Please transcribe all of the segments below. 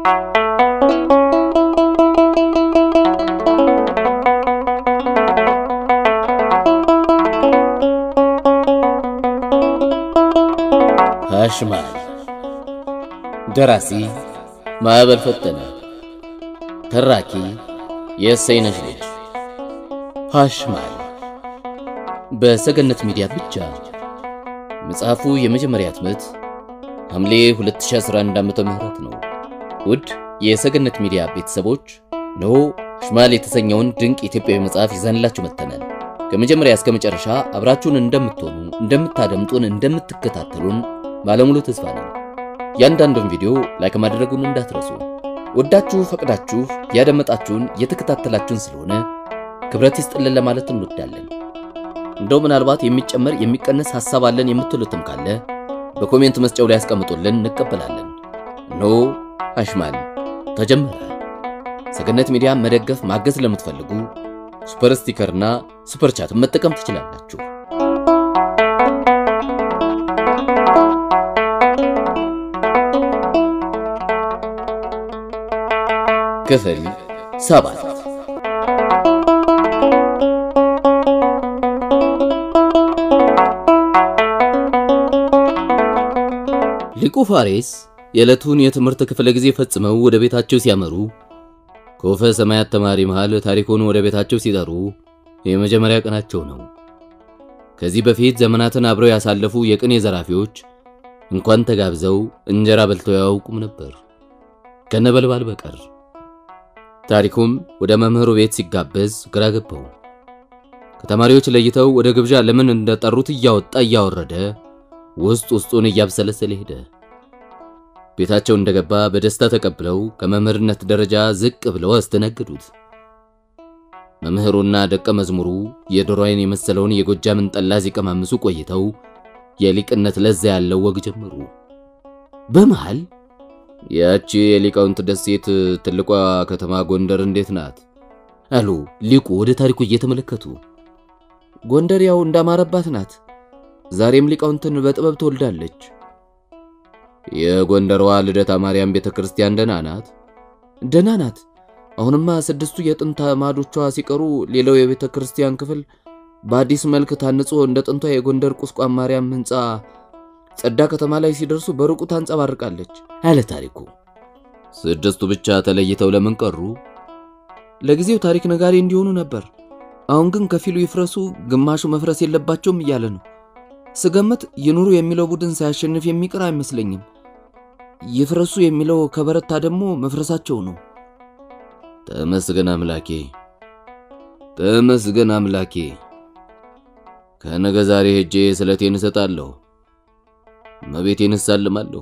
هاشمال دراسي ማዕበል ፈጠነ ተራኪ የሰይነሽ ልጅ ሃሽማል በሰገነት ሚዲያ ብቻ መጽሐፉ የመጀመሪያ ህትመት ሐምሌ 2011 ዓመተ ምህረት ነው። ውድ የሰገነት ሚዲያ ቤተሰቦች ነው ሃሽማል የተሰኘውን ድንቅ ኢትዮጵያዊ መጽሐፍ ይዘንላችሁ መጥተናል። ከመጀመሪያ እስከ መጨረሻ አብራችሁን እንደምትሆኑ እንደምታደምጡን እንደምትከታተሉን ባለሙሉ ተስፋ ነን። ያንዳንዱን ቪዲዮ ላይክ ማድረጉን እንዳትረሱ። ወዳችሁ ፈቅዳችሁ ያደመጣችሁን የተከታተላችሁን ስለሆነ ክብረት ይስጥልን ለማለት እንወዳለን። እንደው ምናልባት የሚጨመር የሚቀነስ ሐሳብ አለን የምትሉትም ካለ በኮሜንት መስጫው ላይ አስቀምጡልን እንቀበላለን። ኖ ሃሽማል ተጀመረ። ሰገነት ሚዲያ መደገፍ ማገዝ ለምትፈልጉ ሱፐር ስቲከርና ሱፐር ቻት መጠቀም ትችላላችሁ። ክፍል 7 ሊቁ ፋሬስ የዕለቱን የትምህርት ክፍለ ጊዜ ፈጽመው ወደ ቤታቸው ሲያመሩ ኮፈ ሰማያት ተማሪ መሃል ታሪኩን ወደ ቤታቸው ሲጠሩ የመጀመሪያ ቀናቸው ነው። ከዚህ በፊት ዘመናትን አብረው ያሳለፉ የቅኔ ዘራፊዎች እንኳን ተጋብዘው እንጀራ በልተው ያውቁም ነበር ከነበልባል በቀር። ታሪኩም ወደ መምህሩ ቤት ሲጋበዝ ግራ ገባው። ከተማሪዎች ለይተው ወደ ግብዣ ለምን እንደጠሩት እያወጣ እያወረደ ውስጡን እያብሰለሰለ ሄደ። ቤታቸው እንደገባ በደስታ ተቀብለው ከመምህርነት ደረጃ ዝቅ ብለው አስተናገዱት። መምህሩና ደቀ መዝሙሩ የዶሮይን የመሰለውን የጎጃምን ጠላ ሲቀማምሱ ቆይተው የሊቅነት ለዛ ያለው ወግ ጀመሩ። በመሃል ያቺ የሊቃውንት ደሴት ትልቋ ከተማ ጎንደር እንዴት ናት አሉ ሊቁ ወደ ታሪኩ እየተመለከቱ። ጎንደር ያው እንዳማረባት ናት። ዛሬም ሊቃውንትን በጥበብ ተወልዳለች። የጎንደርዋ ልደታ ማርያም ቤተክርስቲያን ደህና ናት? ደህና ናት። አሁንማ ስድስቱ የጥንት ማዶቿ ሲቀሩ ሌላው የቤተክርስቲያን ክፍል በአዲስ መልክ ታንጾ እንደ ጥንቷ የጎንደር ቁስቋም ማርያም ህንጻ ጸዳ ከተማ ላይ ሲደርሱ በሩቁ ታንጸባርቃለች አለ ታሪኩ። ስድስቱ ብቻ ተለይተው ለምን ቀሩ? ለጊዜው ታሪክ ነጋሪ እንዲሆኑ ነበር። አሁን ግን ከፊሉ ይፍረሱ ግማሹ መፍረስ የለባቸውም እያለ ነው። ስገመት ይኑሩ የሚለው ቡድን ሳያሸንፍ የሚቀር አይመስለኝም። ይፍረሱ የሚለው ከበረታ ደግሞ መፍረሳቸው ነው። ተመስገን አምላኬ ከነገ ዛሬ ሄጄ ስለቴን እሰጣለሁ፣ መቤቴን እሳልማለሁ፣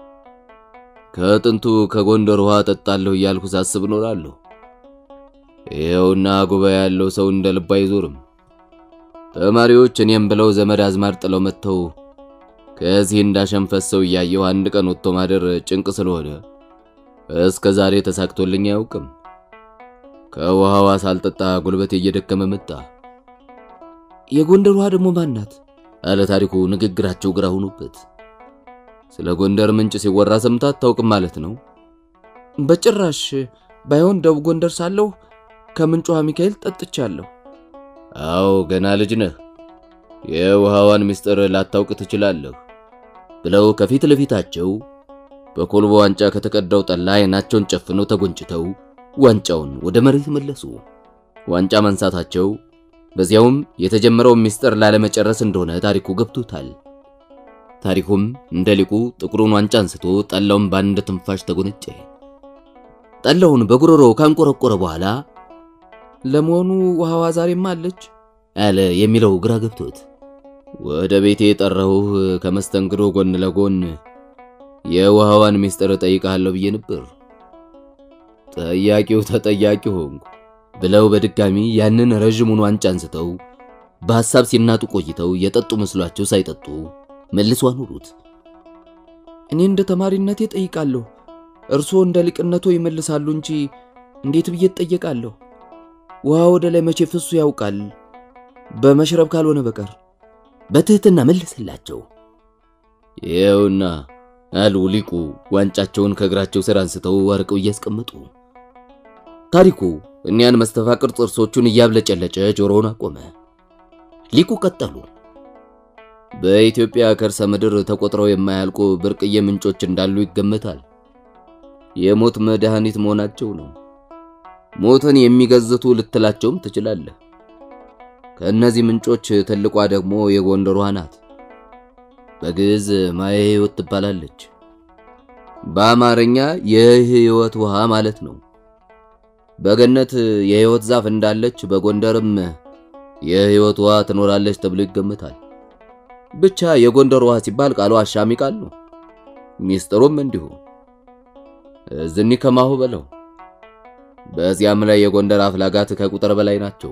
ከጥንቱ ከጎንደር ውሃ ጠጣለሁ እያልኩ ሳስብ ኖራለሁ። ይኸውና ጉባኤ ያለው ሰው እንደ ልብ አይዞርም። ተማሪዎች እኔም ብለው ዘመድ አዝማር ጥለው መጥተው ከዚህ እንዳሸንፈሰው እያየሁ አንድ ቀን ወጥቶ ማደር ጭንቅ ስለሆነ እስከ ዛሬ ተሳክቶልኝ አያውቅም። ከውሃዋ ሳልጠጣ ጉልበቴ እየደከመ መጣ። የጎንደር ውሃ ደግሞ ማን ናት አለ ታሪኩ ንግግራቸው ግራ ሆኖበት። ስለ ጎንደር ምንጭ ሲወራ ሰምታት ታውቅም ማለት ነው? በጭራሽ። ባይሆን ደቡብ ጎንደር ሳለሁ ከምንጩ ሚካኤል ጠጥቻለሁ። አው ገና ልጅ ነህ፣ የውሃዋን ምስጢር ላታውቅ ትችላለህ ብለው ከፊት ለፊታቸው በኮልቦ ዋንጫ ከተቀዳው ጠላ አይናቸውን ጨፍነው ተጎንጭተው ዋንጫውን ወደ መሬት መለሱ። ዋንጫ ማንሳታቸው በዚያውም የተጀመረው ምስጢር ላለመጨረስ እንደሆነ ታሪኩ ገብቶታል። ታሪኩም እንደሊቁ ጥቁሩን ዋንጫ አንስቶ ጠላውን ባንድ ትንፋሽ ተጎነጨ። ጠላውን በጉሮሮው ካንቆረቆረ በኋላ ለመሆኑ ውሃዋ ዛሬም አለች አለ የሚለው ግራ ገብቶት። ወደ ቤቴ ጠራሁህ ከመስተንግዶ ጎን ለጎን የውሃዋን ምስጢር ጠይቃለሁ ብዬ ነበር። ጠያቂው ተጠያቂ ሆንኩ ብለው በድጋሚ ያንን ረጅሙን ዋንጫ አንስተው በሐሳብ ሲናጡ ቆይተው የጠጡ መስሏቸው ሳይጠጡ መልሶ አኖሩት። እኔ እንደ ተማሪነቴ ጠይቃለሁ፣ እርሶ እንደ ሊቅነቶ ይመልሳሉ እንጂ እንዴት ብዬ ተጠየቃለሁ? ውሃ ወደ ላይ መቼ ፍሱ ያውቃል በመሽረብ ካልሆነ በቀር በትህትና መለሰላቸው። ይኸውና አሉ ሊቁ ዋንጫቸውን ከእግራቸው ስር አንስተው ወርቀው እያስቀመጡ። ታሪኩ እኒያን መስተፋቅር ጥርሶቹን እያብለጨለጨ ጆሮውን አቆመ። ሊቁ ቀጠሉ። በኢትዮጵያ ከርሰ ምድር ተቆጥረው የማያልቁ ብርቅዬ ምንጮች እንዳሉ ይገመታል። የሞት መድኃኒት መሆናቸው ነው። ሞትን የሚገዝቱ ልትላቸውም ትችላለህ። ከእነዚህ ምንጮች ትልቋ ደግሞ የጎንደር ውሃ ናት። በግዕዝ ማየ ሕይወት ትባላለች። በአማርኛ የሕይወት ውሃ ማለት ነው። በገነት የሕይወት ዛፍ እንዳለች በጎንደርም የሕይወት ውሃ ትኖራለች ተብሎ ይገመታል። ብቻ የጎንደር ውሃ ሲባል ቃሉ አሻሚ ቃል ነው። ሚስጥሩም እንዲሁ ዝኒ ከማሁ በለው። በዚያም ላይ የጎንደር አፍላጋት ከቁጥር በላይ ናቸው።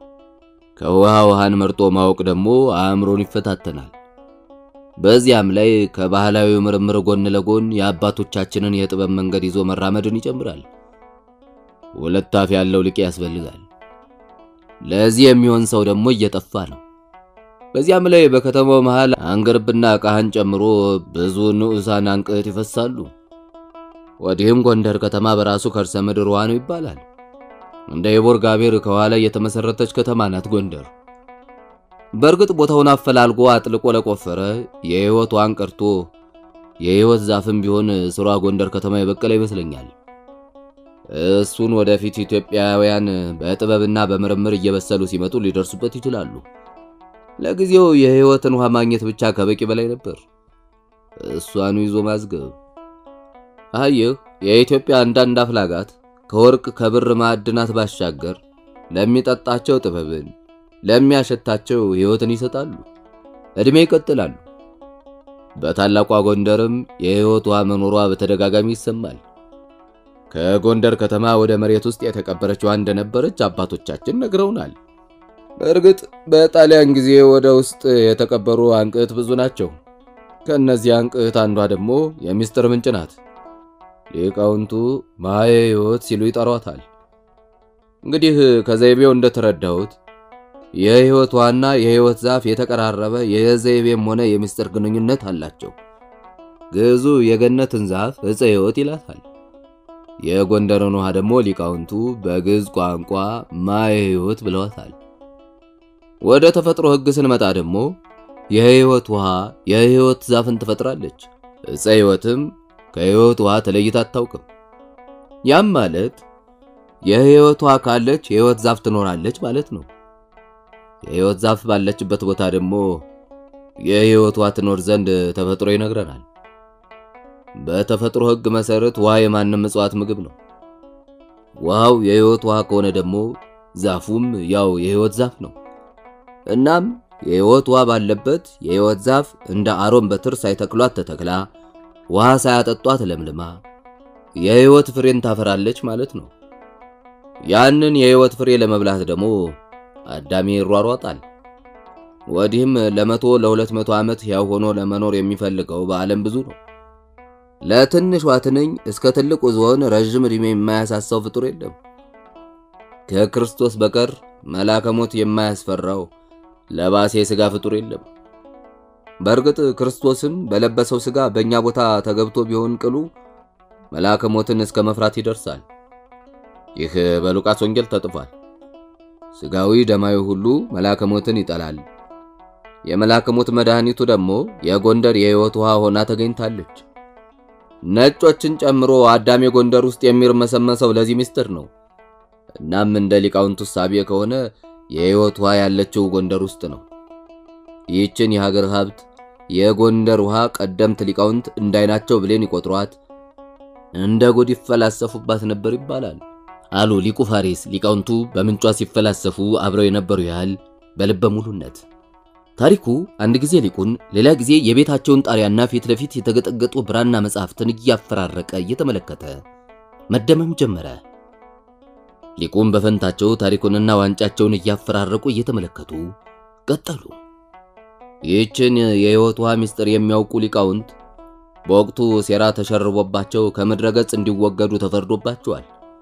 ከውሃን መርጦ ማወቅ ደግሞ አእምሮን ይፈታተናል። በዚያም ላይ ከባህላዊ ምርምር ጎን ለጎን የአባቶቻችንን የጥበብ መንገድ ይዞ መራመድን ይጨምራል። ሁለት አፍ ያለው ሊቅ ያስፈልጋል። ለዚህ የሚሆን ሰው ደግሞ እየጠፋ ነው። በዚያም ላይ በከተማው መሃል አንገርብና ቃህን ጨምሮ ብዙ ንዑሳን አንቅት ይፈሳሉ። ወዲህም ጎንደር ከተማ በራሱ ከርሰ ምድር ውሃ ነው ይባላል። እንደ የቦር ጋቤር ከኋላ የተመሰረተች ከተማ ናት ጎንደር። በእርግጥ ቦታውን አፈላልጎ አጥልቆ ለቆፈረ የሕይወት ውሃን ቀርቶ የሕይወት ዛፍም ቢሆን ስሯ ጎንደር ከተማ የበቀለ ይመስለኛል። እሱን ወደፊት ኢትዮጵያውያን በጥበብና በምርምር እየበሰሉ ሲመጡ ሊደርሱበት ይችላሉ። ለጊዜው የሕይወትን ውሃ ማግኘት ብቻ ከበቂ በላይ ነበር። እሷኑ ይዞ ማዝገብ። አየህ የኢትዮጵያ አንዳንድ አፍላጋት ከወርቅ ከብር ማዕድናት ባሻገር ለሚጠጣቸው ጥበብን ለሚያሸታቸው ሕይወትን ይሰጣሉ። እድሜ ይቀጥላሉ። በታላቋ ጎንደርም የሕይወት ውሃ መኖሯ በተደጋጋሚ ይሰማል። ከጎንደር ከተማ ወደ መሬት ውስጥ የተቀበረችው እንደነበረች አባቶቻችን ነግረውናል። በእርግጥ በጣሊያን ጊዜ ወደ ውስጥ የተቀበሩ አንቅት ብዙ ናቸው። ከነዚህ አንቅት አንዷ ደግሞ የሚስጥር ምንጭ ናት። ሊቃውንቱ ማየ ሕይወት ሲሉ ይጠሯታል። እንግዲህ ከዘይቤው እንደተረዳሁት የሕይወት ውሃና የሕይወት ዛፍ የተቀራረበ የዘይቤም ሆነ የሚስጥር ግንኙነት አላቸው። ግዕዙ የገነትን ዛፍ ዕፀ ሕይወት ይላታል። የጎንደርን ውሃ ደግሞ ሊቃውንቱ በግዕዝ ቋንቋ ማየ ሕይወት ብለዋታል። ወደ ተፈጥሮ ሕግ ስንመጣ ደግሞ የሕይወት ውሃ የሕይወት ዛፍን ትፈጥራለች። ዕፀ ሕይወትም ከሕይወት ውሃ ተለይታ አታውቅም። ያም ማለት የሕይወት ውሃ ካለች የሕይወት ዛፍ ትኖራለች ማለት ነው። የሕይወት ዛፍ ባለችበት ቦታ ደግሞ የሕይወት ውሃ ትኖር ዘንድ ተፈጥሮ ይነግረናል። በተፈጥሮ ሕግ መሰረት ውሃ የማንም እጽዋት ምግብ ነው። ውሃው የሕይወት ውሃ ከሆነ ደግሞ ዛፉም ያው የሕይወት ዛፍ ነው። እናም የሕይወት ውሃ ባለበት የሕይወት ዛፍ እንደ አሮን በትር ሳይተክሏት ተተክላ ውሃ ሳያጠጧት ለምልማ የሕይወት ፍሬን ታፈራለች ማለት ነው። ያንን የሕይወት ፍሬ ለመብላት ደግሞ አዳሚ ይሯሯጣል። ወዲህም ለ100 ዓመት ያው ሆኖ ለመኖር የሚፈልገው በዓለም ብዙ ነው። ለትንሿ ትንኝ እስከ ትልቁ ዝሆን ረጅም ዕድሜ የማያሳሳው ፍጡር የለም። ከክርስቶስ በቀር መልአከ ሞት የማያስፈራው ለባሴ ሥጋ ፍጡር የለም። በእርግጥ ክርስቶስም በለበሰው ሥጋ በእኛ ቦታ ተገብቶ ቢሆን ቅሉ መልአከ ሞትን እስከ መፍራት ይደርሳል። ይህ በሉቃስ ወንጌል ተጽፏል። ሥጋዊ ደማዊ ሁሉ መልአከ ሞትን ይጠላል። የመልአከ ሞት መድኃኒቱ ደግሞ የጎንደር የሕይወት ውሃ ሆና ተገኝታለች። ነጮችን ጨምሮ አዳሜ ጎንደር ውስጥ የሚርመሰመሰው ለዚህ ምስጢር ነው። እናም እንደ ሊቃውንቱ ሳቢ ከሆነ የሕይወት ውሃ ያለችው ጎንደር ውስጥ ነው። ይህችን የሀገር ሀብት የጎንደር ውሃ ቀደምት ሊቃውንት እንዳይናቸው ብሌን ይቆጥሯት እንደ ጉድ ይፈላሰፉባት ነበር ይባላል አሉ ሊቁ ፋሪስ። ሊቃውንቱ በምንጯ ሲፈላሰፉ አብረው የነበሩ ያህል በልበ ሙሉነት። ታሪኩ አንድ ጊዜ ሊቁን ሌላ ጊዜ የቤታቸውን ጣሪያና ፊት ለፊት የተገጠገጡ ብራና መጻሕፍትን እያፈራረቀ እየተመለከተ መደመም ጀመረ። ሊቁን በፈንታቸው ታሪኩንና ዋንጫቸውን እያፈራረቁ እየተመለከቱ ቀጠሉ። ይህችን የሕይወት ውሃ ምስጢር የሚያውቁ ሊቃውንት በወቅቱ ሴራ ተሸርቦባቸው ከምድረ ገጽ እንዲወገዱ ተፈርዶባቸዋል።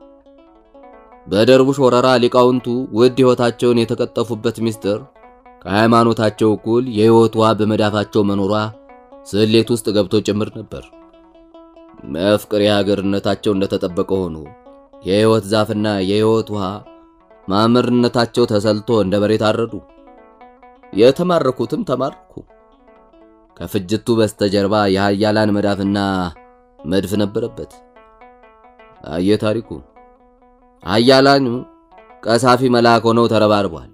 በደርቡሽ ወረራ ሊቃውንቱ ውድ ሕይወታቸውን የተቀጠፉበት ምስጢር ከሃይማኖታቸው እኩል የሕይወት ውሃ በመዳፋቸው መኖሯ ስሌት ውስጥ ገብቶ ጭምር ነበር። መፍቅር የሀገርነታቸው እንደተጠበቀ ሆኖ የህይወት ዛፍና የህይወት ውሃ ማምርነታቸው ተሰልቶ እንደ በሬ ታረዱ። የተማረኩትም ተማረኩ። ከፍጅቱ በስተጀርባ የኃያላን መዳፍና መድፍ ነበረበት። ታሪኩ ኃያላኑ ቀሳፊ መልአክ ሆነው ተረባርበዋል።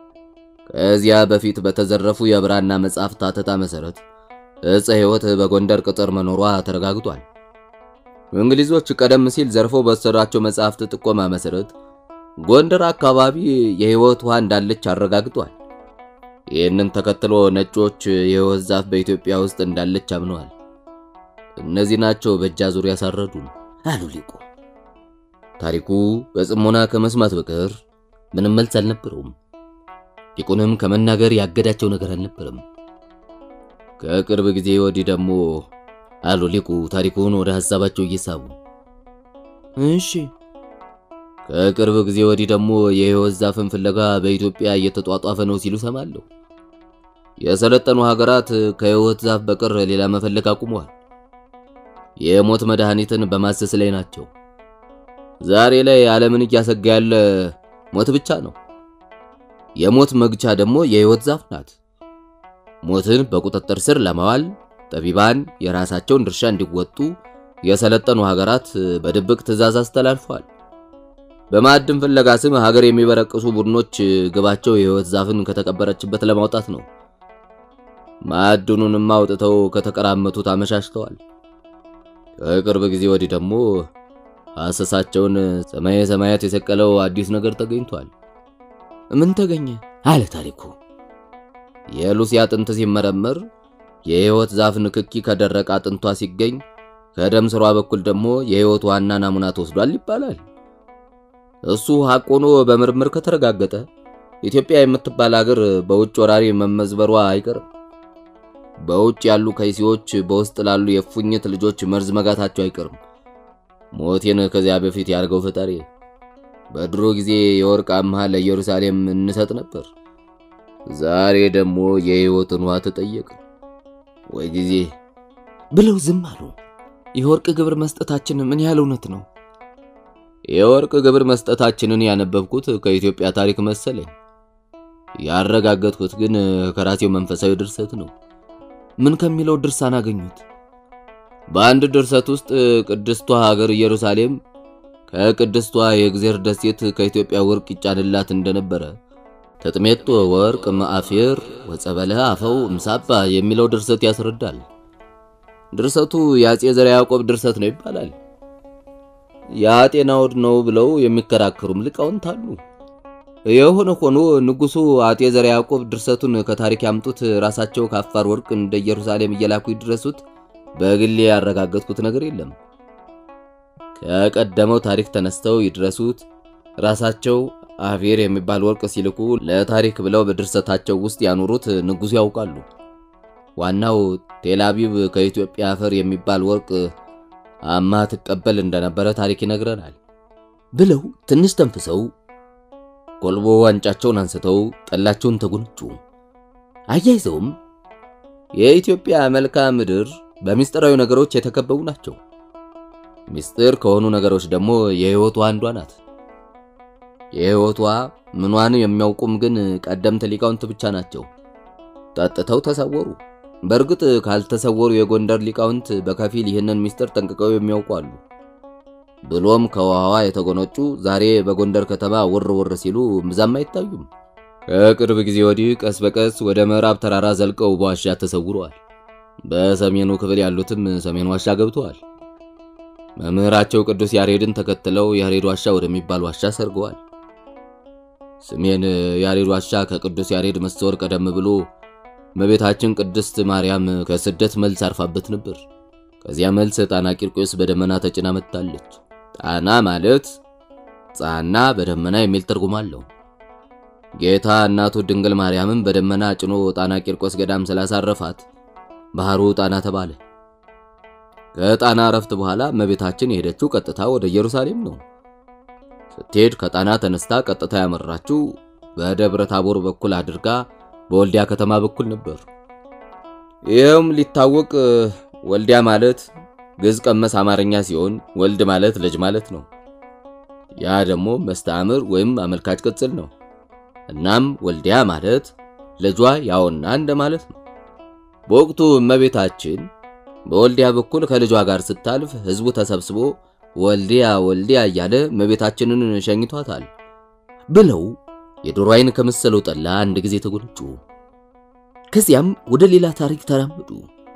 ከዚያ በፊት በተዘረፉ የብራና መጻሕፍት አተታ መሰረት ዕፀ ሕይወት በጎንደር ቅጥር መኖሯ ተረጋግጧል። እንግሊዞች ቀደም ሲል ዘርፎ በወሰዷቸው መጻሕፍት ጥቆማ መሰረት ጎንደር አካባቢ የሕይወት ውሃ እንዳለች አረጋግጧል። ይህንን ተከትሎ ነጮች የሕይወት ዛፍ በኢትዮጵያ ውስጥ እንዳለች አምነዋል። እነዚህ ናቸው በእጅ አዙር ያሳረዱን አሉ ሊቁ። ታሪኩ በጽሞና ከመስማት በቀር ምንም መልስ አልነበረውም። ሊቁንም ከመናገር ያገዳቸው ነገር አልነበረም። ከቅርብ ጊዜ ወዲህ ደግሞ አሉ ሊቁ ታሪኩን ወደ ሐሳባቸው እየሳቡ፣ እሺ ከቅርብ ጊዜ ወዲህ ደግሞ የሕይወት ዛፍን ፍለጋ በኢትዮጵያ እየተጧጧፈ ነው ሲሉ ሰማለሁ። የሰለጠኑ ሀገራት ከሕይወት ዛፍ በቀር ሌላ መፈለግ አቁመዋል። የሞት መድኃኒትን በማሰስ ላይ ናቸው። ዛሬ ላይ ዓለምን እያሰጋ ያለ ሞት ብቻ ነው። የሞት መግቻ ደግሞ የሕይወት ዛፍ ናት። ሞትን በቁጥጥር ስር ለማዋል ጠቢባን የራሳቸውን ድርሻ እንዲወጡ የሰለጠኑ ሀገራት በድብቅ ትዕዛዝ አስተላልፈዋል። በማዕድን ፍለጋ ስም ሀገር የሚበረቅሱ ቡድኖች ግባቸው የሕይወት ዛፍን ከተቀበረችበት ለማውጣት ነው። ማዕድኑንም አውጥተው ከተቀራመቱት አመሻሽተዋል። ከቅርብ ጊዜ ወዲህ ደግሞ አሰሳቸውን ሰማየ ሰማያት የሰቀለው አዲስ ነገር ተገኝቷል። ምን ተገኘ? አለ ታሪኩ። የሉሲ አጥንት ሲመረመር የሕይወት ዛፍ ንክኪ ከደረቀ አጥንቷ ሲገኝ ከደም ስሯ በኩል ደግሞ የሕይወት ዋና ናሙና ተወስዷል ይባላል። እሱ ሐቅ ሆኖ በምርምር ከተረጋገጠ ኢትዮጵያ የምትባል ሀገር በውጭ ወራሪ መመዝበሯ አይቀርም። በውጭ ያሉ ከይሲዎች በውስጥ ላሉ የፉኝት ልጆች መርዝ መጋታቸው አይቀርም። ሞቴን ከዚያ በፊት ያርገው ፈጣሪ። በድሮ ጊዜ የወርቅ አምሃ ለኢየሩሳሌም እንሰጥ ነበር። ዛሬ ደግሞ የሕይወትን ውሃ ተጠየቀ። ወይ ጊዜ ብለው ዝም አሉ። የወርቅ ግብር መስጠታችን ምን ያህል እውነት ነው? የወርቅ ግብር መስጠታችንን ያነበብኩት ከኢትዮጵያ ታሪክ መሰለኝ። ያረጋገጥኩት ግን ከራሴው መንፈሳዊ ድርሰት ነው። ምን ከሚለው ድርሳን አገኙት? በአንድ ድርሰት ውስጥ ቅድስቷ ሀገር ኢየሩሳሌም ከቅድስቷ የእግዚአብሔር ደሴት ከኢትዮጵያ ወርቅ ይጫንላት እንደነበረ ተጥሜቶ ወርቅ ማአፌር ወጸበለ አፈው ምሳባ የሚለው ድርሰት ያስረዳል። ድርሰቱ የአጼ ዘርዓ ያዕቆብ ድርሰት ነው ይባላል። የአጤ ናዖድ ነው ብለው የሚከራከሩም ሊቃውንት አሉ። የሆነ ሆኖ ንጉሱ አጤ ዘርዓ ያዕቆብ ድርሰቱን ከታሪክ ያምጡት ራሳቸው ከአፋር ወርቅ እንደ ኢየሩሳሌም እየላኩ ይድረሱት በግሌ ያረጋገጥኩት ነገር የለም። ከቀደመው ታሪክ ተነስተው ይድረሱት ራሳቸው አፌር የሚባል ወርቅ ሲልኩ ለታሪክ ብለው በድርሰታቸው ውስጥ ያኖሩት ንጉሱ ያውቃሉ። ዋናው ቴልአቪቭ ከኢትዮጵያ አፈር የሚባል ወርቅ አማ ተቀበል እንደነበረ ታሪክ ይነግረናል ብለው ትንሽ ተንፍሰው ቆልቦ ዋንጫቸውን አንስተው ጠላቸውን ተጎንጩ። አያይዘውም የኢትዮጵያ መልክዓ ምድር በሚስጥራዊ ነገሮች የተከበቡ ናቸው። ሚስጥር ከሆኑ ነገሮች ደግሞ የሕይወቷ አንዷ ናት። የሕይወቷ ምኗን የሚያውቁም ግን ቀደምት ሊቃውንት ብቻ ናቸው። ጠጥተው ተሰወሩ። በእርግጥ ካልተሰወሩ የጎንደር ሊቃውንት በከፊል ይህንን ሚስጥር ጠንቅቀው የሚያውቁ አሉ። ብሎም ከውሃዋ የተጎነጩ ዛሬ በጎንደር ከተማ ውር ሲሉ ምዛም አይታዩም። ከቅርብ ጊዜ ወዲህ ቀስ በቀስ ወደ ምዕራብ ተራራ ዘልቀው በዋሻ ተሰውረዋል። በሰሜኑ ክፍል ያሉትም ሰሜን ዋሻ ገብተዋል። መምህራቸው ቅዱስ ያሬድን ተከትለው ያሬድ ዋሻ ወደሚባል ዋሻ ሰርገዋል። ሰሜን ያሬድ ዋሻ ከቅዱስ ያሬድ መሰወር ቀደም ብሎ እመቤታችን ቅድስት ማርያም ከስደት መልስ አርፋበት ነበር። ከዚያ መልስ ጣና ቂርቆስ በደመና ተጭና መጣለች። ጣና ማለት ጻና በደመና የሚል ትርጉም አለው። ጌታ እናቱ ድንግል ማርያምን በደመና ጭኖ ጣና ቂርቆስ ገዳም ስላሳረፋት ባህሩ ጣና ተባለ። ከጣና ረፍት በኋላ እመቤታችን የሄደችው ቀጥታ ወደ ኢየሩሳሌም ነው። ስትሄድ ከጣና ተነስታ ቀጥታ ያመራችው በደብረ ታቦር በኩል አድርጋ በወልዲያ ከተማ በኩል ነበር። ይሄም ሊታወቅ ወልዲያ ማለት ግዕዝ ቀመስ አማርኛ ሲሆን ወልድ ማለት ልጅ ማለት ነው። ያ ደግሞ መስተአምር ወይም አመልካች ቅጽል ነው። እናም ወልዲያ ማለት ልጇ ያውና እንደማለት ነው። በወቅቱ እመቤታችን በወልዲያ በኩል ከልጇ ጋር ስታልፍ ህዝቡ ተሰብስቦ ወልዲያ ወልዲያ እያለ እመቤታችንን ሸኝቷታል ብለው የዶሮ አይን ከመሰለው ጠላ አንድ ጊዜ ተጎነጩ። ከዚያም ወደ ሌላ ታሪክ ተራመዱ።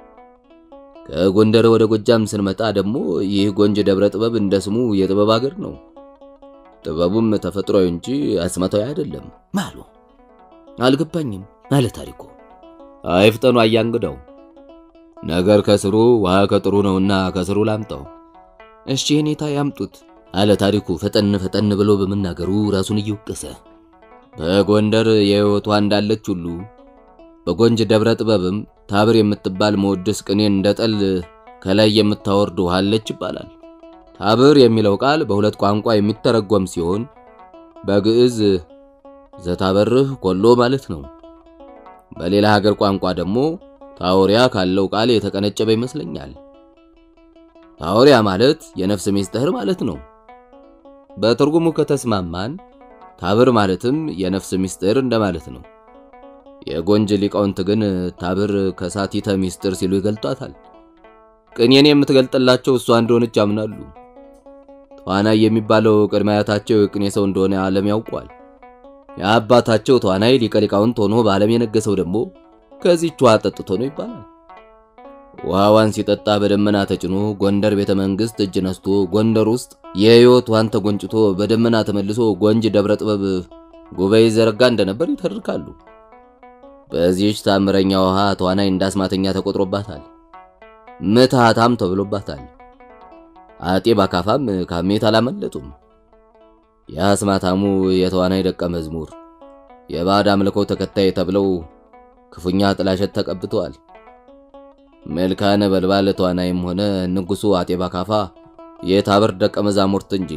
ከጎንደር ወደ ጎጃም ስንመጣ ደግሞ ይህ ጎንጅ ደብረ ጥበብ እንደ ስሙ የጥበብ ሀገር ነው። ጥበቡም ተፈጥሯዊ እንጂ አስማታዊ አይደለም ማሉ። አልገባኝም አለ ታሪኩ። አይፍጠኑ አያንግዳው ነገር ከስሩ ውሃ ከጥሩ ነውና ከስሩ ላምጣው። እሺ የኔታ ያምጡት አለ ታሪኩ ፈጠን ብሎ በመናገሩ ራሱን እየወቀሰ። በጎንደር የህይወቷ እንዳለች ሁሉ በጎንጅ ደብረ ጥበብም ታብር የምትባል መወድስ ቅኔ እንደጠል ከላይ የምታወርድ ውሃ አለች ይባላል። ታብር የሚለው ቃል በሁለት ቋንቋ የሚተረጎም ሲሆን በግዕዝ ዘታበርህ ኮሎ ማለት ነው። በሌላ ሀገር ቋንቋ ደግሞ ታውሪያ ካለው ቃል የተቀነጨበ ይመስለኛል። ታውሪያ ማለት የነፍስ ሚስጥር ማለት ነው። በትርጉሙ ከተስማማን ታብር ማለትም የነፍስ ሚስጥር እንደማለት ነው። የጎንጅ ሊቃውንት ግን ታብር ከሳቲተ ሚስጥር ሲሉ ይገልጧታል። ቅኔን የምትገልጥላቸው እሷ እንደሆነች ያምናሉ። ተዋናይ የሚባለው ቅድመ አያታቸው የቅኔ ሰው እንደሆነ ዓለም ያውቋል። የአባታቸው ተዋናይ ሊቀ ሊቃውንት ሆኖ በዓለም የነገሰው ደግሞ ከዚህች ውሃ ጠጥቶ ነው ይባላል። ውሃዋን ሲጠጣ በደመና ተጭኖ ጎንደር ቤተ መንግስት እጅ ነስቶ ጎንደር ውስጥ የህይወት ውሃን ተጎንጭቶ በደመና ተመልሶ ጎንጅ ደብረ ጥበብ ጉባኤ ዘረጋ እንደነበር ይተርካሉ። በዚህች ታምረኛ ውሃ ተዋናይ እንዳስማተኛ ተቆጥሮባታል። ምትሃታም ተብሎባታል። አጤ ባካፋም ካሜት አላመለጡም። ያስማታሙ የተዋናይ ደቀ መዝሙር የባዕድ አምልኮ ተከታይ ተብለው ክፉኛ ጥላሸት ተቀብተዋል። መልካነ በልባል ተዋናይም ሆነ ንጉሱ አጤ ባካፋ የታብር ደቀ መዛሙርት እንጂ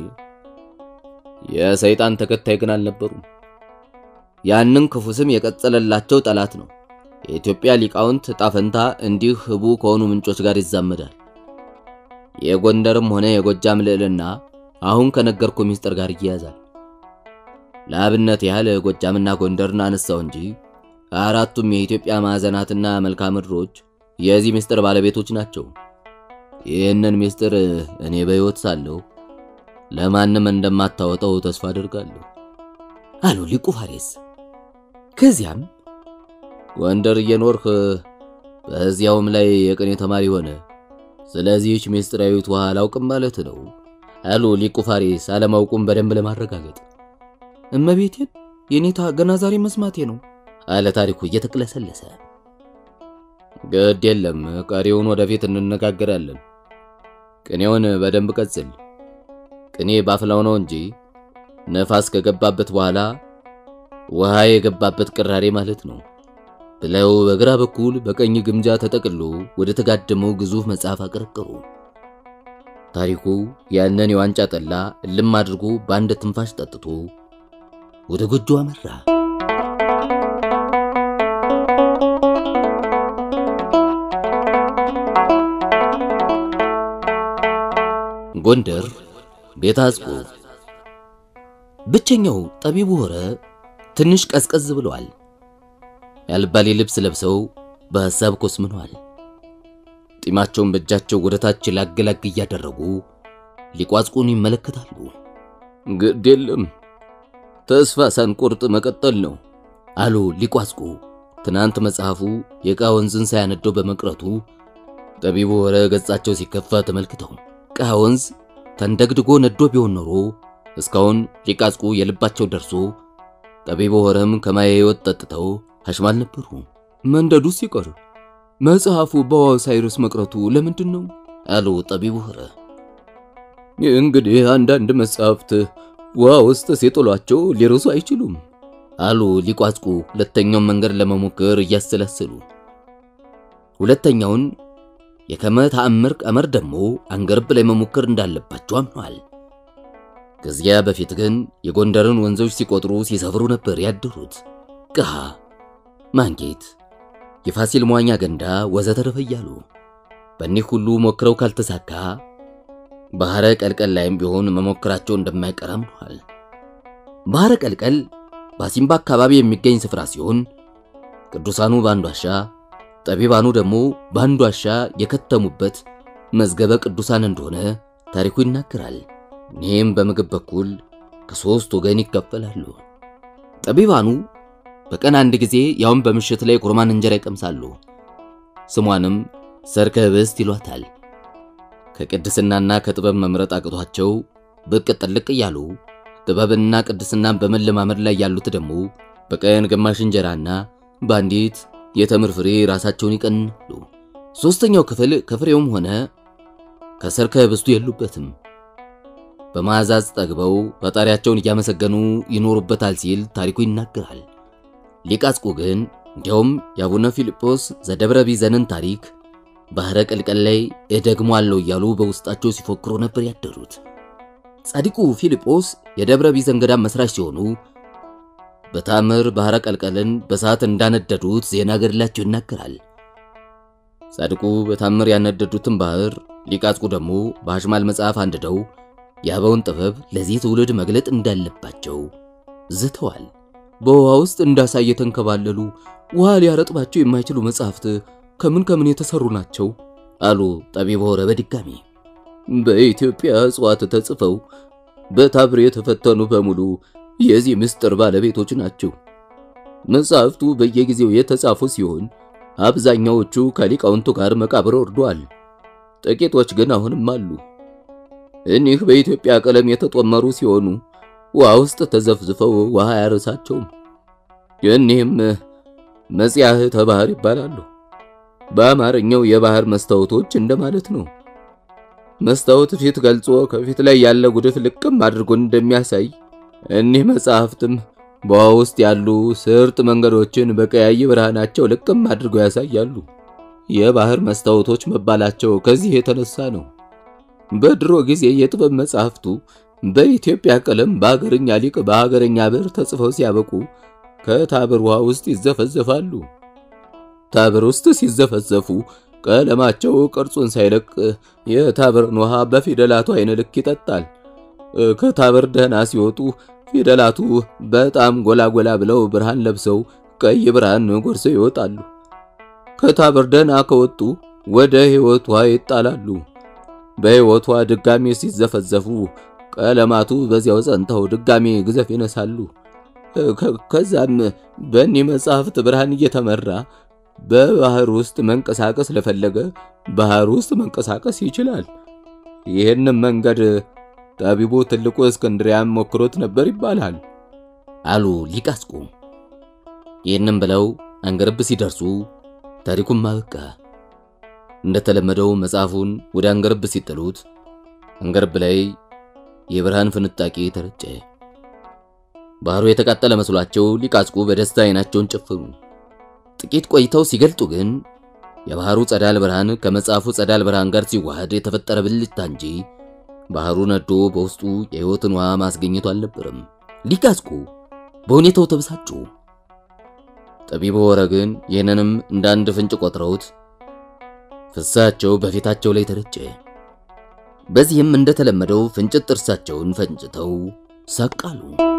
የሰይጣን ተከታይ ግን አልነበሩም። ያንን ክፉ ስም የቀጸለላቸው ጠላት ነው። የኢትዮጵያ ሊቃውንት ጣፈንታ እንዲህ ህቡ ከሆኑ ምንጮች ጋር ይዛመዳል። የጎንደርም ሆነ የጎጃም ልዕልና አሁን ከነገርኩ ሚስጥር ጋር ይያዛል። ለአብነት ያህል ጎጃምና ጎንደርን አነሳው እንጂ አራቱም የኢትዮጵያ ማዕዘናትና መልክዓ ምድሮች የዚህ ሚስጥር ባለቤቶች ናቸው። ይህንን ሚስጥር እኔ በሕይወት ሳለሁ ለማንም እንደማታወጣው ተስፋ አደርጋለሁ አሉ ሊቁ ፋሬስ። ከዚያም ጎንደር እየኖርህ በዚያውም ላይ የቅኔ ተማሪ ሆነ ስለዚህች ሚስጥራዊት ውሃ አላውቅም ማለት ነው አሉ ሊቁ ፋሬስ አለማውቁም በደንብ ለማረጋገጥ። እመቤቴን የኔታ ገና ዛሬ መስማቴ ነው አለ ታሪኩ እየተቅለሰለሰ። ግድ የለም ቀሪውን ወደፊት እንነጋገራለን። ቅኔውን በደንብ ቀጽል። ቅኔ ባፍላው ነው እንጂ ነፋስ ከገባበት በኋላ ውሃ የገባበት ቅራሬ ማለት ነው ብለው በግራ በኩል በቀኝ ግምጃ ተጠቅሎ ወደ ተጋደመው ግዙፍ መጽሐፍ አቀረቀሩ። ታሪኩ ያንን የዋንጫ ጠላ እልም አድርጎ በአንድ ትንፋሽ ጠጥቶ ወደ ጎጆ አመራ። ጎንደር ቤተ አጽቆ ብቸኛው ጠቢቡ ሆረ ትንሽ ቀዝቀዝ ብለዋል። ያልባሌ ልብስ ለብሰው በሐሳብ ኮስምነዋል። ጢማቸውን በእጃቸው ወደታች ላግላግ እያደረጉ ሊቋጽቁን ይመለከታሉ። ግድ የለም ተስፋ ሳንቆርጥ መቀጠል ነው አሉ ሊቋጽቁ። ትናንት መጽሐፉ የቃ ወንዝን ሳያነደው በመቅረቱ ጠቢቡ ሆረ ገጻቸው ሲከፋ ተመልክተው ቃ ወንዝ ተንደግድጎ ነዶ ቢሆን ኖሮ እስካሁን ሊቋጽቁ የልባቸው ደርሶ ጠቢቡ ሆረም ከማየ ሕይወት ጠጥተው አሽማል ነበሩ። መንደዱ ሲቀር መጽሐፉ በዋው ሳይርስ መቅረቱ ለምንድን ነው አሉ ጠቢቡ ሆረ። እንግዲህ አንዳንድ መጽሐፍት ውሃ ውስጥ ሲጥሏቸው ሊርሱ አይችሉም አሉ ሊቋጽቁ ሁለተኛውን መንገድ ለመሞከር እያሰላሰሉ። ሁለተኛውን የከመ ተአምር ቀመር ደግሞ አንገርብ ላይ መሞከር እንዳለባቸው አምነዋል። ከዚያ በፊት ግን የጎንደርን ወንዞች ሲቆጥሩ ሲሰፍሩ ነበር ያደሩት። ቃ ማንጌት የፋሲል ሟኛ ገንዳ ወዘተረፈ እያሉ በእኒህ ሁሉ ሞክረው ካልተሳካ ባህረ ቀልቀል ላይም ቢሆን መሞከራቸው እንደማይቀር አምነዋል። ባህረ ቀልቀል በአሲምባ አካባቢ የሚገኝ ስፍራ ሲሆን ቅዱሳኑ በአንዱ ዋሻ ጠቢባኑ ደግሞ በአንዱ ዋሻ የከተሙበት መዝገበ ቅዱሳን እንደሆነ ታሪኩ ይናገራል። እኔም በምግብ በኩል ከሶስት ወገን ይከፈላሉ። ጠቢባኑ በቀን አንድ ጊዜ ያውም በምሽት ላይ ቁርማን እንጀራ ይቀምሳሉ። ስሟንም ሠርከ ህብስት ይሏታል። ከቅድስናና ከጥበብ መምረጥ አቅቷቸው ብቅ ጥልቅ እያሉ ጥበብና ቅድስናን በመለማመድ ላይ ያሉት ደግሞ በቀን ግማሽ እንጀራና ባንዲት የተምር ፍሬ ራሳቸውን ይቀንሉ። ሶስተኛው ክፍል ከፍሬውም ሆነ ከሠርከ ህብስቱ የሉበትም። በማዛዝ ጠግበው ፈጣሪያቸውን እያመሰገኑ ይኖሩበታል ሲል ታሪኩ ይናገራል። ሊቃጽቁ ግን እንዲያውም የአቡነ ፊልጶስ ዘደብረ ቢዘንን ታሪክ ባህረ ቀልቀል ላይ እደግሟለሁ እያሉ በውስጣቸው ሲፎክሩ ነበር ያደሩት። ጻድቁ ፊልጶስ የደብረ ቢዘን ገዳም መስራች ሲሆኑ በታምር ባህረ ቀልቀልን በሳት እንዳነደዱት ዜና ገድላቸው ይናገራል። ጻድቁ በታምር ያነደዱትን ባህር ሊቃጽቁ ደግሞ በአሽማል መጽሐፍ አንድደው የአበውን ጥበብ ለዚህ ትውልድ መግለጥ እንዳለባቸው ዝተዋል። በውሃ ውስጥ እንዳሳየ ተንከባለሉ ውሃ ሊያረጥባቸው የማይችሉ መጽሐፍት ከምን የተሰሩ ናቸው አሉ ጠቢብ ሆረ በድጋሚ። በኢትዮጵያ እጽዋት ተጽፈው በታብር የተፈተኑ በሙሉ የዚህ ምስጢር ባለቤቶች ናቸው። መጽሐፍቱ በየጊዜው የተጻፉ ሲሆን አብዛኛዎቹ ከሊቃውንቱ ጋር መቃብር ወርደዋል። ጥቂቶች ግን አሁንም አሉ። እኒህ በኢትዮጵያ ቀለም የተጦመሩ ሲሆኑ ውሃ ውስጥ ተዘፍዝፈው ውሃ ያረሳቸውም። እኒህም መጽያህተ ባህር ይባላሉ። በአማርኛው የባህር መስታወቶች እንደማለት ነው። መስታወት ፊት ገልጾ ከፊት ላይ ያለ ጉድፍ ልቅም አድርጎ እንደሚያሳይ እኒህ መጽሐፍትም በውሃ ውስጥ ያሉ ስርጥ መንገዶችን በቀያይ ብርሃናቸው ልቅም አድርገው ያሳያሉ። የባህር መስታወቶች መባላቸው ከዚህ የተነሳ ነው። በድሮ ጊዜ የጥበብ መጽሐፍቱ በኢትዮጵያ ቀለም በአገርኛ ሊቅ በአገርኛ ብዕር ተጽፈው ሲያበቁ ከታብር ውሃ ውስጥ ይዘፈዘፋሉ። ታብር ውስጥ ሲዘፈዘፉ ቀለማቸው ቅርጹን ሳይለቅ የታብርን ውሃ በፊደላቱ አይነ ልክ ይጠጣል። ከታብር ደህና ሲወጡ ፊደላቱ በጣም ጎላጎላ ብለው ብርሃን ለብሰው ቀይ ብርሃን ጎርሰው ይወጣሉ። ከታብር ደህና ከወጡ ወደ ሕይወቷ ይጣላሉ። በሕይወቷ ድጋሚ ሲዘፈዘፉ ቀለማቱ በዚያው ጸንተው ድጋሚ ግዘፍ ይነሳሉ። ከዛም በእኒ መጽሐፍት ብርሃን እየተመራ በባህር ውስጥ መንቀሳቀስ ለፈለገ ባህር ውስጥ መንቀሳቀስ ይችላል። ይህንን መንገድ ጠቢቡ ትልቁ እስክንድሪያም ሞክሮት ነበር ይባላል አሉ ሊቃጽቁ። ይህንን ብለው አንገረብ ሲደርሱ ታሪኩም አበቃ። እንደተለመደው መጽሐፉን ወደ አንገረብ ሲጥሉት አንገረብ ላይ የብርሃን ፍንጣቂ ተረጨ። ባህሩ የተቃጠለ መስሏቸው ሊቃጽቁ በደስታ አይናቸውን ጨፈኑ። ጥቂት ቆይተው ሲገልጡ ግን የባህሩ ጸዳል ብርሃን ከመጽሐፉ ጸዳል ብርሃን ጋር ሲዋሃድ የተፈጠረ ብልጭታ እንጂ ባህሩ ነዶ በውስጡ የሕይወትን ውሃ ማስገኘቱ አልነበረም። ሊቃጽቁ በሁኔታው ተበሳጩ። ጠቢብ ሆረ ግን ይህንንም እንደ አንድ ፍንጭ ቆጥረውት ፍሳቸው በፊታቸው ላይ ተረጨ። በዚህም እንደተለመደው ፍንጭት ጥርሳቸውን ፈንጭተው ሰቃሉ።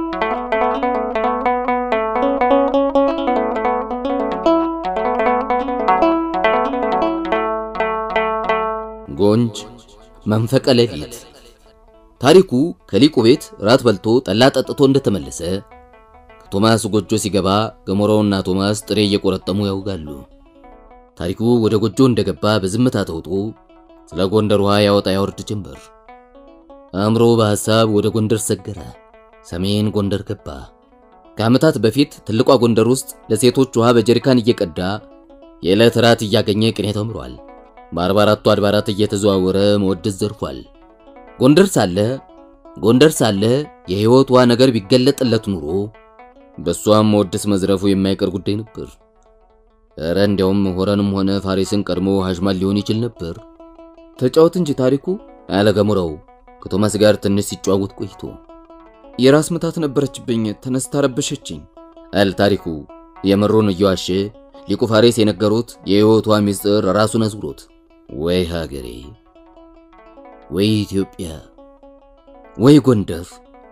ጎንጅ መንፈቀ ሌሊት። ታሪኩ ከሊቁ ቤት ራት በልቶ ጠላ ጠጥቶ እንደተመለሰ ከቶማስ ጎጆ ሲገባ ገሞራውና ቶማስ ጥሬ እየቆረጠሙ ያውጋሉ። ታሪኩ ወደ ጎጆ እንደገባ በዝምታ ተውጦ ስለ ጎንደር ውሃ ያወጣ ያወርድ ጀመር። አእምሮ በሐሳብ ወደ ጎንደር ሰገረ። ሰሜን ጎንደር ገባ። ከዓመታት በፊት ትልቋ ጎንደር ውስጥ ለሴቶች ውሃ በጀሪካን እየቀዳ የዕለት ራት እያገኘ ቅኔ ተምሯል። በ44ቱ አድባራት እየተዘዋወረ መወድስ ዘርፏል። ጎንደር ሳለ የሕይወት ውሃ ነገር ቢገለጥለት ኑሮ በሷም መወድስ መዝረፉ የማይቀር ጉዳይ ነበር። ኧረ እንዲያውም ሆረንም ሆነ ፋሪስን ቀድሞ ሐሽማል ሊሆን ይችል ነበር። ተጫወት እንጂ ታሪኩ አለ ገሞራው ከቶማስ ጋር ትንሽ ሲጫወት ቆይቶ። የራስ ምታት ነበረችብኝ ተነስታ ረበሸችኝ አለ ታሪኩ የመሮን እየዋሸ ሊቁ ፋሪስ የነገሩት የሕይወቷ ሚስጥር ራሱን አዝብሮት። ወይ ሀገሬ ወይ ኢትዮጵያ ወይ ጎንደር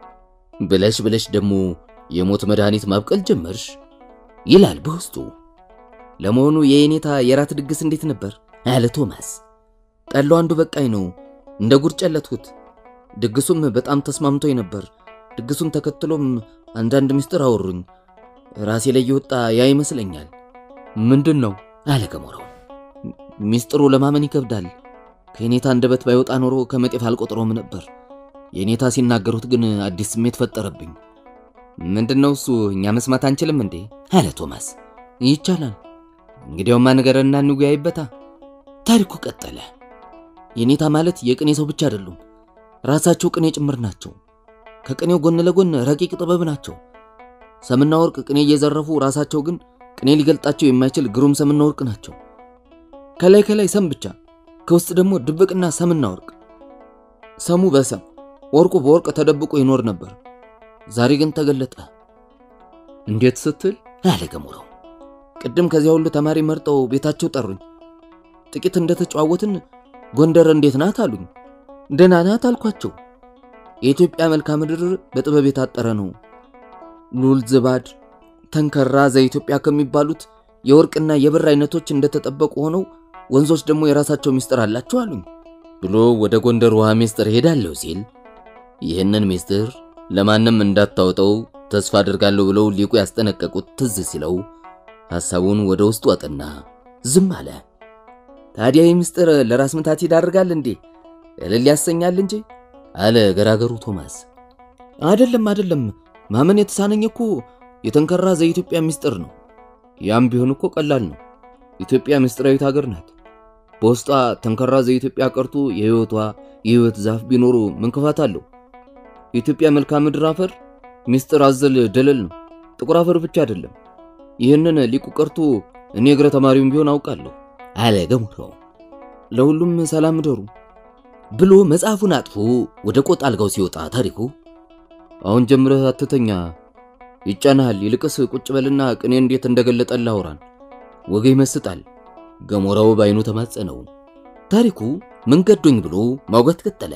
ብለሽ ደሞ የሞት መድኃኒት ማብቀል ጀመርሽ ይላል በውስጡ። ለመሆኑ የኔታ የራት ድግስ እንዴት ነበር? አለ ቶማስ። ጠላው አንዱ በቃኝ ነው እንደ ጉር ጨለጥኩት። ድግሱም በጣም ተስማምቶኝ ነበር። ድግሱን ተከትሎም አንዳንድ ሚስጥር አወሩኝ። ራሴ ላይ ይወጣ ያ ይመስለኛል። ምንድነው? አለ ገሞራው። ሚስጥሩ ለማመን ይከብዳል። ከኔታ አንደበት ባይወጣ ኖሮ ከመጤፍ አልቆጥሮም ነበር። የኔታ ሲናገሩት ግን አዲስ ስሜት ፈጠረብኝ። ምንድነው እሱ? እኛ መስማት አንችልም እንዴ? አለ ቶማስ። ይቻላል። እንግዲያውማ ንገረና እንወያይበታ። ታሪኩ ቀጠለ። የኔታ ማለት የቅኔ ሰው ብቻ አይደሉም። ራሳቸው ቅኔ ጭምር ናቸው። ከቅኔው ጎን ለጎን ረቂቅ ጥበብ ናቸው። ሰምና ወርቅ ቅኔ እየዘረፉ ራሳቸው ግን ቅኔ ሊገልጣቸው የማይችል ግሩም ሰምና ወርቅ ናቸው። ከላይ ሰም ብቻ፣ ከውስጥ ደግሞ ድብቅና ሰምና ወርቅ። ሰሙ በሰም ወርቁ በወርቅ ተደብቆ ይኖር ነበር። ዛሬ ግን ተገለጠ። እንዴት ስትል? አለ ገሞራው። ቅድም ከዚያ ሁሉ ተማሪ መርጠው ቤታቸው ጠሩኝ። ጥቂት እንደተጫወትን ጎንደር እንዴት ናት አሉኝ። ደህና ናት አልኳቸው። የኢትዮጵያ መልክዓ ምድር በጥበብ የታጠረ ነው። ሉል ዝባድ ተንከራ ዘኢትዮጵያ ከሚባሉት የወርቅና የብር አይነቶች እንደተጠበቁ ሆነው ወንዞች ደግሞ የራሳቸው ሚስጥር አላቸው አሉኝ ብሎ ወደ ጎንደር ውሃ ሚስጥር ሄዳለሁ ሲል ይህንን ሚስጥር ለማንም እንዳታወጣው ተስፋ አድርጋለሁ ብለው ሊቁ ያስጠነቀቁት ትዝ ሲለው ሐሳቡን ወደ ውስጡ አጠና። ዝም አለ። ታዲያ ሚስጥር ለራስ ምታት ይዳርጋል እንዴ? እልል ያሰኛል እንጂ አለ ገራገሩ ቶማስ። አይደለም ማመን የተሳነኝ እኮ የተንከራ ዘኢትዮጵያ ሚስጥር ነው። ያም ቢሆን እኮ ቀላል ነው። ኢትዮጵያ ምስጢራዊት ሀገር ናት። በውስጧ ተንከራ ዘኢትዮጵያ ቀርቶ የህይወት ዛፍ ቢኖሩ ምን ክፋት አለው? የኢትዮጵያ መልክዓ ምድር አፈር ሚስጥር አዘል ደለል ነው። ጥቁር አፈር ብቻ አይደለም። ይህንን ሊቁ ቀርቶ እኔ እግረ ተማሪውም ቢሆን አውቃለሁ አለ ገሞራው። ለሁሉም ሰላም ደሩ ብሎ መጽሐፉን አጥፎ ወደ ቆጥ አልጋው ሲወጣ ታሪኩ አሁን ጀምረህ አትተኛ ይጫናል፣ ይልቅስ ቁጭ በልና ቅኔ እንዴት እንደገለጠልህ አውራን፣ ወገ ይመስጣል። ገሞራው ባይኑ ተማጸነው። ታሪኩ መንገዶኝ ብሎ ማውጋት ቀጠለ።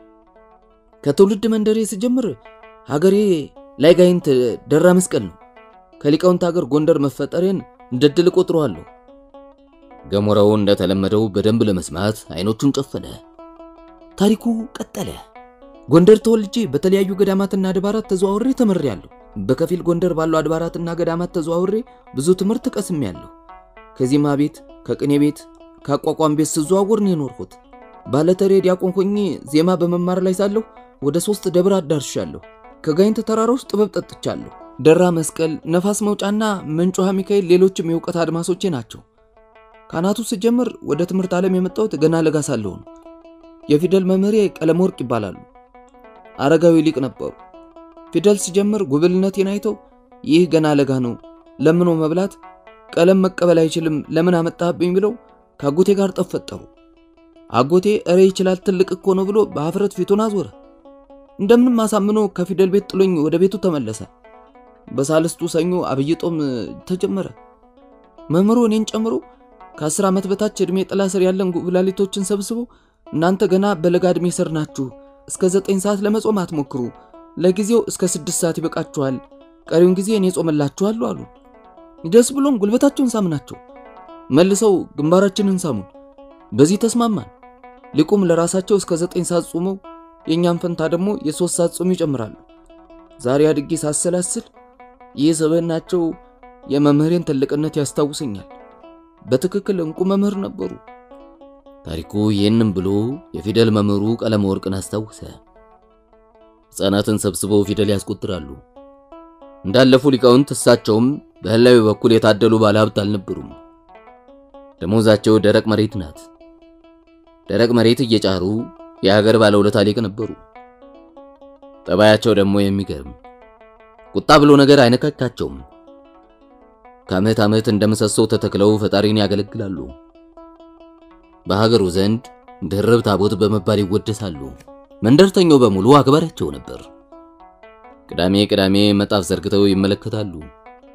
ከትውልድ መንደሬ ሲጀምር ሀገሬ ላይ ጋይንት ደራ መስቀል ነው። ከሊቃውንት ሀገር ጎንደር መፈጠሬን እንደድል ቆጥሯለሁ። ገሞራው እንደተለመደው በደንብ ለመስማት አይኖቹን ጨፈነ። ታሪኩ ቀጠለ። ጎንደር ተወልጄ በተለያዩ ገዳማትና አድባራት ተዘዋውሬ ተመርያለሁ። በከፊል ጎንደር ባሉ አድባራትና ገዳማት ተዘዋውሬ ብዙ ትምህርት ቀስሜያለሁ። ከዚህማ ቤት፣ ከቅኔ ቤት፣ ከአቋቋም ቤት ስዘዋውር ነው የኖርኩት። ባለተሬ ዲያቆን ሆኜ ዜማ በመማር ላይ ሳለሁ ወደ 3 ደብር አዳርሻለሁ። ከጋይንት ተራራዎች ጥበብ ጠጥቻለሁ። ደራ መስቀል፣ ነፋስ መውጫና መንጮሃ ሚካኤል ሌሎችም የውቀት አድማሶቼ ናቸው። ካናቱ ሲጀምር ወደ ትምህርት ዓለም የመጣሁት ገና ለጋ ሳለሁ ነው። የፊደል መምህሬ ቀለም ወርቅ ይባላሉ። አረጋዊ ሊቅ ነበሩ። ፊደል ሲጀምር ጉብልነቴን አይተው ይህ ገና ለጋ ነው፣ ለምኖ መብላት ቀለም መቀበል አይችልም፣ ለምን አመጣህብኝ ብለው ከአጎቴ ጋር ተፈጠሩ። አጎቴ እሬ ይችላል ትልቅ እኮ ነው ብሎ በአፍረት ፊቱን አዞረ። እንደምንም አሳምኖ ከፊደል ቤት ጥሎኝ ወደ ቤቱ ተመለሰ። በሳልስቱ ሰኞ አብይ ጾም ተጀመረ። መምህሩ እኔን ጨምሮ ከ10 ዓመት በታች እድሜ ጥላ ስር ያለን ጉብላሊቶችን ሰብስቦ እናንተ ገና በለጋ እድሜ ስር ናችሁ፣ እስከ 9 ሰዓት ለመጾም አትሞክሩ፣ ለጊዜው እስከ 6 ሰዓት ይበቃችኋል፣ ቀሪውን ጊዜ እኔ ጾምላችኋለሁ አሉ። ደስ ብሎን ጉልበታቸውን ሳምናቸው መልሰው ግንባራችንን ሳሙን። በዚህ ተስማማን። ሊቁም ለራሳቸው እስከ 9 ሰዓት ጾመው የኛን ፈንታ ደግሞ የ3 ሰዓት ጾም ይጨምራሉ። ዛሬ አድጌ ሳሰላስል ይህ ሰበናቸው የመምህሬን ትልቅነት ያስታውሰኛል። በትክክል እንቁ መምህር ነበሩ። ታሪኩ ይህንን ብሎ የፊደል መምህሩ ቀለም ወርቅን አስታወሰ። ሕፃናትን ሰብስበው ፊደል ያስቆጥራሉ። እንዳለፉ ሊቃውንት እሳቸውም በህላዊ በኩል የታደሉ ባለሀብት አልነበሩም። ደሞዛቸው ደረቅ መሬት ናት። ደረቅ መሬት እየጫሩ የሀገር ባለውለታ ሊቅ ነበሩ። ጠባያቸው ደግሞ የሚገርም ቁጣ ብሎ ነገር አይነካካቸውም። ከዓመት ዓመት እንደመሰሰው ተተክለው ፈጣሪን ያገለግላሉ። በሀገሩ ዘንድ ድርብ ታቦት በመባል ይወደሳሉ። መንደርተኛው በሙሉ አክባሪያቸው ነበር። ቅዳሜ መጣፍ ዘርግተው ይመለከታሉ።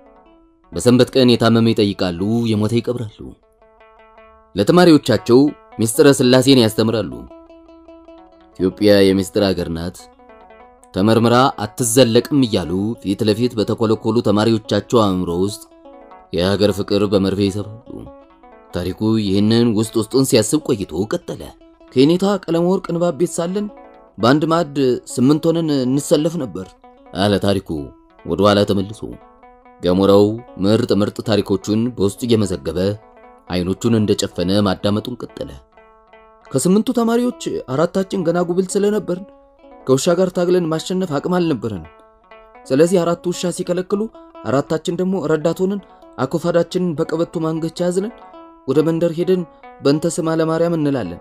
በሰንበት ቀን የታመመ ይጠይቃሉ፣ የሞተ ይቀብራሉ። ለተማሪዎቻቸው ሚስጥረ ሥላሴን ያስተምራሉ። ኢትዮጵያ የሚስጥር ሀገር ናት፣ ተመርምራ አትዘለቅም እያሉ ፊት ለፊት በተኮለኮሉ ተማሪዎቻቸው አእምሮ ውስጥ የሀገር ፍቅር በመርፌ ይሰራሉ። ታሪኩ ይህንን ውስጡን ሲያስብ ቆይቶ ቀጠለ። ከኔታ ቀለመወርቅ ንባብ ቤት ሳለን በአንድ ማዕድ 8 ሆነን እንሰለፍ ነበር አለ ታሪኩ ወደ ኋላ ተመልሶ። ገሞራው ምርጥ ታሪኮቹን በውስጡ እየመዘገበ አይኖቹን እንደጨፈነ ማዳመጡን ቀጠለ። ከ8ቱ ተማሪዎች 4ታችን ገና ጉብል ስለነበር ከውሻ ጋር ታግለን ማሸነፍ አቅም አልነበረን። ስለዚህ 4ቱ ውሻ ሲከለክሉ 4ታችን ደግሞ ረዳት ሆነን አኮፋዳችንን በቀበቶ ማንገቻ ያዝለን ወደ መንደር ሄደን በእንተ ስማ ለማርያም እንላለን።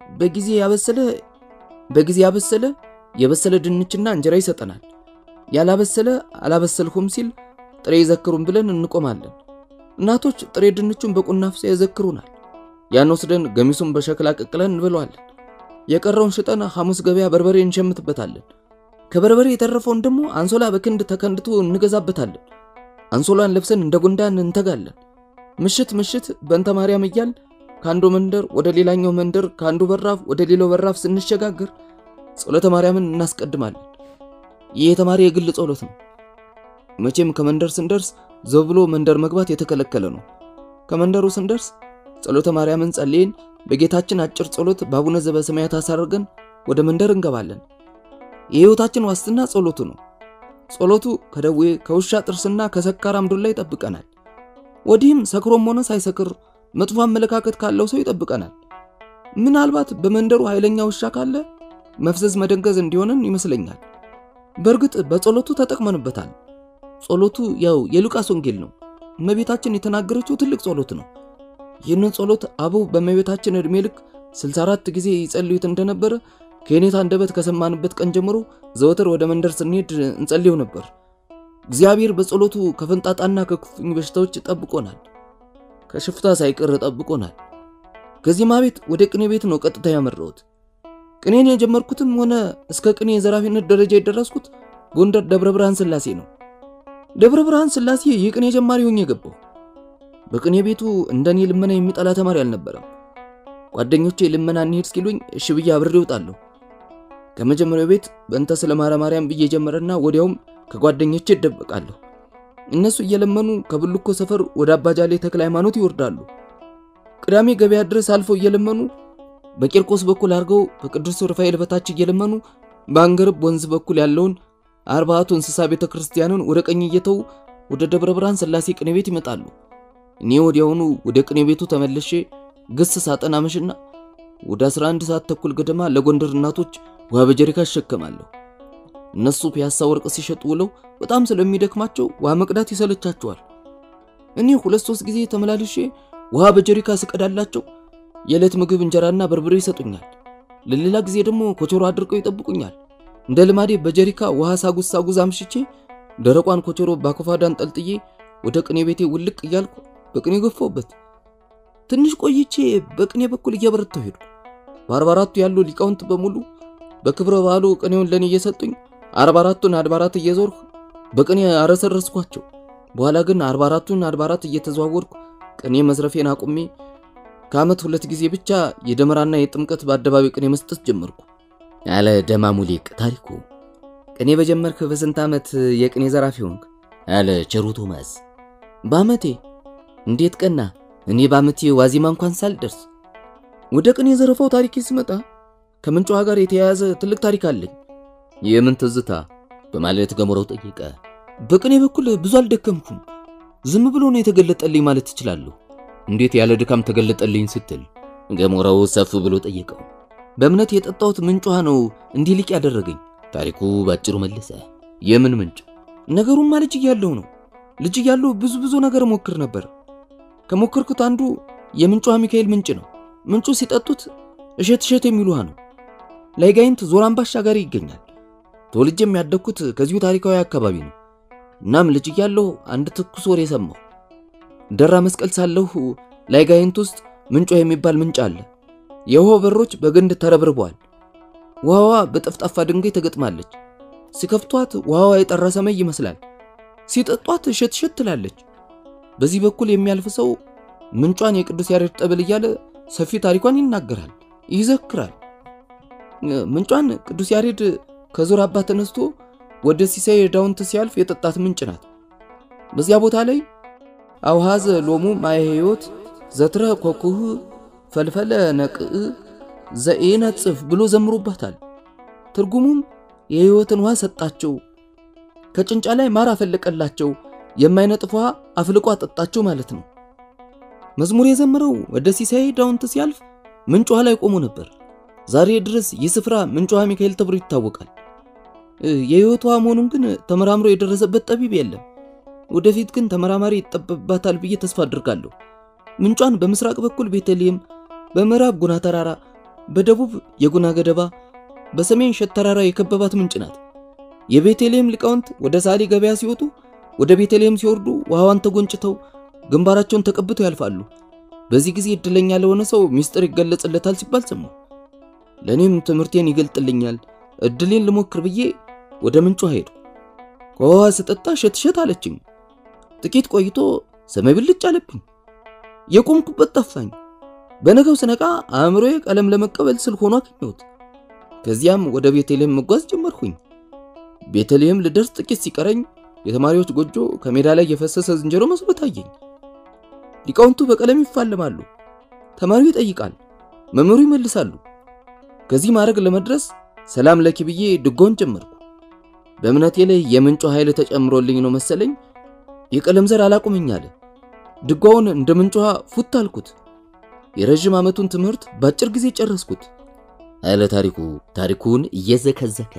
በጊዜ ያበሰለ የበሰለ ድንችና እንጀራ ይሰጠናል። ያላበሰለ አላበሰልኩም ሲል ጥሬ ይዘክሩን ብለን እንቆማለን። እናቶች ጥሬ ድንቹን በቁናፍሳ ይዘክሩናል። ያን ወስደን ገሚሱን በሸክላ ቀቅለን እንበለዋለን። የቀረውን ሽጠን ሐሙስ ገበያ በርበሬ እንሸምትበታለን። ከበርበሬ የተረፈውን ደግሞ አንሶላ በክንድ ተከንድቶ እንገዛበታለን። አንሶላን ለብሰን እንደ ጉንዳን እንተጋለን። ምሽት በእንተ ማርያም እያል ካንዱ መንደር ወደ ሌላኛው መንደር ካንዱ በራፍ ወደ ሌላው በራፍ ስንሸጋገር ጸሎተ ማርያምን እናስቀድማለን። ይህ የተማሪ የግል ጸሎት ነው። መቼም ከመንደር ስንደርስ ዘብሎ መንደር መግባት የተከለከለ ነው። ከመንደሩ ስንደርስ ጸሎተ ማርያምን ጸልየን በጌታችን አጭር ጸሎት በአቡነ ዘበሰማያት አሳርገን ወደ መንደር እንገባለን። የህይወታችን ዋስትና ጸሎቱ ነው። ጸሎቱ ከደዌ ከውሻ ጥርስና ከሰካራም ዱላ ይጠብቀናል። ወዲህም ሰክሮም ሆነ ሳይሰክር መጥፎ አመለካከት ካለው ሰው ይጠብቀናል። ምናልባት በመንደሩ ኃይለኛ ውሻ ካለ መፍዘዝ መደንገዝ እንዲሆነን ይመስለኛል። በርግጥ በጸሎቱ ተጠቅመንበታል። ጸሎቱ ያው የሉቃስ ወንጌል ነው። እመቤታችን የተናገረችው ትልቅ ጸሎት ነው። ይህንን ጸሎት አበው በእመቤታችን እድሜ ልክ 64 ጊዜ ይጸልዩት እንደነበረ ከኔታ አንደበት ከሰማንበት ቀን ጀምሮ ዘወትር ወደ መንደር ስንሄድ እንጸልየው ነበር። እግዚአብሔር በጸሎቱ ከፈንጣጣና ከኩፍኝ በሽታዎች ጠብቆናል። ከሽፍታ ሳይቀር ጠብቆናል። ከዚህማ ቤት ወደ ቅኔ ቤት ነው ቀጥታ ያመራሁት። ቅኔን የጀመርኩትም ሆነ እስከ ቅኔ የዘራፊነት ደረጃ የደረስኩት ጎንደር ደብረ ብርሃን ሥላሴ ነው። ደብረ ብርሃን ሥላሴ የቅኔ ጀማሪ ሆኜ ገባሁ። በቅኔ ቤቱ እንደኔ ልመና የሚጠላ ተማሪ አልነበረም። ጓደኞቼ ልመና እንሄድ እስኪሉኝ እሺ ብዬ አብሬ እወጣለሁ። ከመጀመሪያው ቤት በእንተ ስለ ማርያም ብዬ ጀመረና ወዲያውም ከጓደኞቼ እደበቃለሁ። እነሱ እየለመኑ ከብልኮ ሰፈር ወደ አባጃሌ ተክለ ሃይማኖት ይወርዳሉ። ቅዳሜ ገበያ ድረስ አልፈው እየለመኑ በቂርቆስ በኩል አርገው በቅዱስ ሩፋኤል በታች እየለመኑ በአንገርብ ወንዝ በኩል ያለውን 40 እንስሳ ቤተክርስቲያንን ወደ ቀኝ እየተው ወደ ደብረ ብርሃን ሥላሴ ቅኔ ቤት ይመጣሉ። እኔ ወዲያውኑ ወደ ቅኔ ቤቱ ተመልሼ ግስ ሳጠና መሽና ወደ 11 ሰዓት ተኩል ገደማ ለጎንደር እናቶች ውሃ በጀሪካ እሸከማለሁ። እነሱ ፒያሳ ወርቅ ሲሸጡ ውለው በጣም ስለሚደክማቸው ውሃ መቅዳት ይሰለቻቸዋል። እኔ 2-3 ጊዜ ተመላልሼ ውሃ በጀሪካ ስቀዳላቸው የዕለት ምግብ እንጀራና በርበሬ ይሰጡኛል። ለሌላ ጊዜ ደግሞ ኮቾሮ አድርቀው ይጠብቁኛል። እንደ ልማዴ በጀሪካ ውሃ ሳጉዝ አምሽቼ ደረቋን ኮቾሮ ባኮፋዳን ጠልጥዬ ወደ ቅኔ ቤቴ ውልቅ እያልኩ በቅኔ ገፋውበት። ትንሽ ቆይቼ በቅኔ በኩል እየበረታሁ ሄድኩ። በ44ቱ ያሉ ሊቃውንት በሙሉ በክብረ በዓሉ ቅኔውን ለኔ እየሰጡኝ 44ቱን አድባራት እየዞርኩ በቅኔ አረሰረስኳቸው። በኋላ ግን 44ቱን አድባራት እየተዘዋወርኩ ቅኔ መዝረፌን አቁሜ ከዓመት 2 ጊዜ ብቻ የደመራና የጥምቀት በአደባባይ ቅኔ መስጠት ጀመርኩ አለ ደማሙ ሊቅ ታሪኩ። ቅኔ በጀመርክ በስንት ዓመት የቅኔ ዘራፊ ሆንክ? አለ ቸሩ ቶማስ። በዓመቴ። እንዴት ቀና! እኔ በዓመቴ ዋዜማ እንኳን ሳልደርስ። ወደ ቅኔ ዘረፋው ታሪክ ሲመጣ ከምንጯ ጋር የተያያዘ ትልቅ ታሪክ አለኝ። የምን ትዝታ? በማለት ገሞራው ጠየቀ። በቅኔ በኩል ብዙ አልደከምኩም። ዝም ብሎ ነው የተገለጠልኝ ማለት ትችላለህ። እንዴት ያለ ድካም ተገለጠልኝ ስትል ገሞራው ሰፍ ብሎ ጠየቀው። በእምነት የጠጣሁት ምንጯ ነው እንዲህ ሊቅ ያደረገኝ። ታሪኩ ባጭሩ መለሰ። የምን ምንጭ? ነገሩማ ልጅ እያለሁ ነው። ልጅ እያለሁ ብዙ ነገር ሞክር ነበር። ከሞከርኩት አንዱ የምንጯ ሚካኤል ምንጭ ነው። ምንጩ ሲጠጡት እሸት የሚሉ ውሃ ነው። ላይጋይንት ዞራምባሻ ጋር ይገኛል። ተወልጄም ያደግኩት ከዚሁ ታሪካዊ አካባቢ ነው። እናም ልጅ እያለሁ አንድ ትኩስ ወሬ ሰማሁ። ደራ መስቀል ሳለሁ ላይጋይንት ውስጥ ምንጯ የሚባል ምንጭ አለ። የውሃው በሮች በግንድ ተረብርበዋል። ውሃዋ በጠፍጣፋ ድንጋይ ተገጥማለች። ሲከፍቷት ውሃዋ የጠራ ሰማይ ይመስላል። ሲጠጧት እሸት ትላለች። በዚህ በኩል የሚያልፍ ሰው ምንጯን የቅዱስ ያሬድ ጠበል እያለ ሰፊ ታሪኳን ይናገራል ይዘክራል ምንጯን ቅዱስ ያሬድ ከዞር አባ ተነስቶ ወደ ሲሳይ ዳውንት ሲያልፍ የጠጣት ምንጭ ናት በዚያ ቦታ ላይ አውሃዘ ሎሙ ማይህይወት ዘትረ ኮኩህ ፈልፈለ ነቅእ ዘኢነጽፍ ብሎ ዘምሮባታል ትርጉሙም የህይወትን ውሃ ሰጣቸው ከጭንጫ ላይ ማር አፈለቀላቸው የማይነጥፍ ውሃ አፍልቆ አጠጣቸው ማለት ነው መዝሙር የዘመረው ወደ ሲሳይ ዳውንት ሲያልፍ ምንጭ ውሃ ላይ ቆሞ ነበር ዛሬ ድረስ ይስፍራ ምንጭ ውሃ ሚካኤል ተብሎ ይታወቃል የህይወት ውሃ መሆኑን ግን ተመራምሮ የደረሰበት ጠቢብ የለም ወደፊት ግን ተመራማሪ ይጠበባታል ብዬ ተስፋ አድርጋለሁ ምንጯን በመስራቅ በኩል ቤተልሔም በመራብ ጉና ተራራ በደቡብ የጉና ገደባ በሰሜን ሸት ተራራ የከበባት ምንጭ ናት የቤተልሔም ሊቃውንት ወደ ሳሊ ገበያ ሲወጡ ወደ ቤተልሔም ሲወርዱ ውሃዋን ተጎንጭተው ግንባራቸውን ተቀብተው ያልፋሉ በዚህ ጊዜ እድለኛ ለሆነ ሰው ሚስጥር ይገለጽለታል ሲባል ሰማሁ ለኔም ትምርቴን ይገልጥልኛል እድሌን ልሞክር ብዬ ወደ ምንጩ ሄድኩ ከውሃ ስጠጣ ሸትሸት አለችኝ ጥቂት ቆይቶ ሰማይ ብልጭ አለብኝ የቆምኩበት ጠፋኝ በነገው ስነቃ አእምሮዬ ቀለም ለመቀበል ስል ሆኖ አገኘሁት ከዚያም ወደ ቤተልሔም መጓዝ ጀመርኩኝ ቤተልሔም ልደርስ ጥቂት ሲቀረኝ የተማሪዎች ጎጆ ከሜዳ ላይ የፈሰሰ ዝንጀሮ መስሎ ታየኝ ሊቃውንቱ በቀለም ይፋለማሉ ተማሪው ይጠይቃል መምህሩ ይመልሳሉ ከዚህ ማረግ ለመድረስ ሰላም ለኪ ብዬ ድጓውን ጀመርኩ በእምነቴ ላይ የምንጩ ኃይል ተጨምሮልኝ ነው መሰለኝ የቀለም ዘር አላቆመኛለ ድጓውን እንደ ምንጩ ፉት አልኩት የረጅም ዓመቱን ትምህርት ባጭር ጊዜ ጨረስኩት አለ ታሪኩን እየዘከዘከ